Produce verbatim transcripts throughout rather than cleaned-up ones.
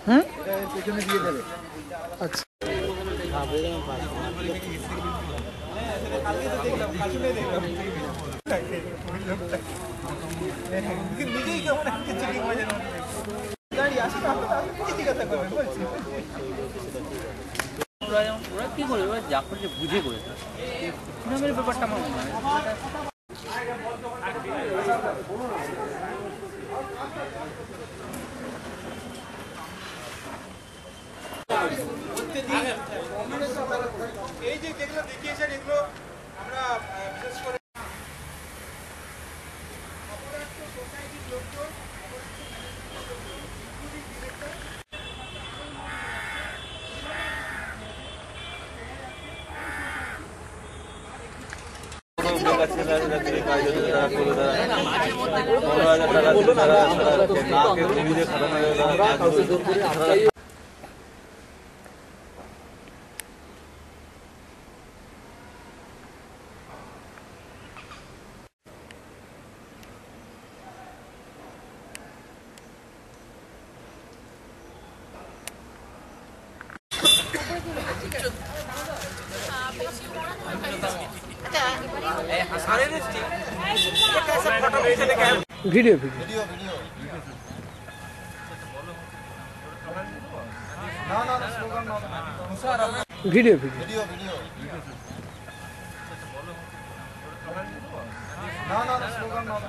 হুম পেছনে দিয়ে দেবে। আচ্ছা ওরা কি করে ওরা যা করছে বুঝে করেছে তৃণমূলের ব্যাপারটা আমার মনে হয় এই যে যেগুলো দেখিয়েছেন এগুলো আমরা বিশেষ করে ভিডিও ভিডিও ভিডিও ভিডিও না না না স্লোগান না ভিডিও ভিডিও ভিডিও ভিডিও না না না স্লোগান না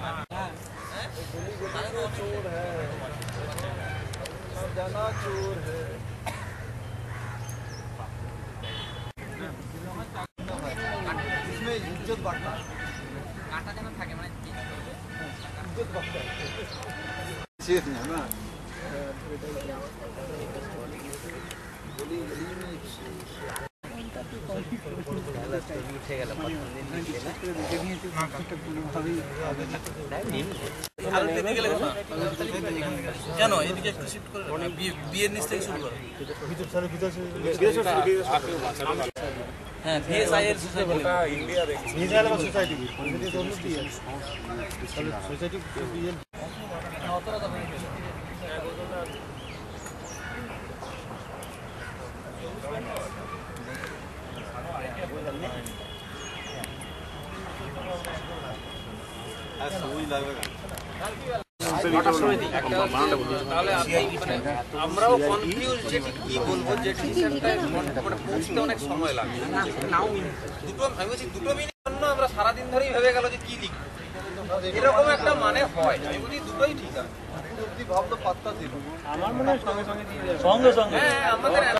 चोर है सब जाना चोर है इसमें इज्जत बढ़ता है काटा जाना থাকে মানে इज्जत बढ़ता है शेष है ना गली गली में उठे গেল কেন এদিকে একটু শিফট করে বিয়ের নিচ থেকে শুরু করো হ্যাঁ ভিএসআই এর সোসাইটি ইন্ডিয়া ভিএসআই এর সোসাইটি সোসাইটি আমরাও কনফিউজ যেটি কি বলবো যেটি মানে পৌঁছতে অনেক সময় লাগে দুটো আমি বলছি দুটো মিনিট জন্য আমরা সারাদিন ধরেই ভেবে গেল যে কি লিখবো এরকম একটা মানে হয় আমি বলি দুটোই ঠিক আছে ভাবলো পাত্তা দিল আমার মনে হয় সঙ্গে সঙ্গে সঙ্গে সঙ্গে হ্যাঁ আমাদের